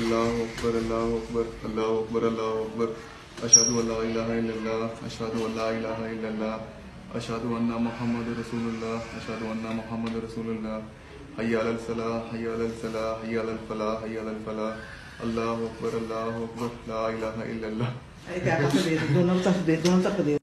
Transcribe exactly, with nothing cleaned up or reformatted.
اللہ اکبر اللہ اکبر اللہ اکبر اللہ اکبر اشہد ان لا الہ الا اللہ اشہد ان لا الہ الا اللہ اشہد ان محمد رسول اللہ اشہد ان محمد رسول اللہ حی علی الصلاۃ حی علی الصلاۃ حی علی الفلاح حی علی الفلاح اللہ اکبر اللہ اکبر لا الہ الا اللہ. دونوں طرف دے دونوں طرف دے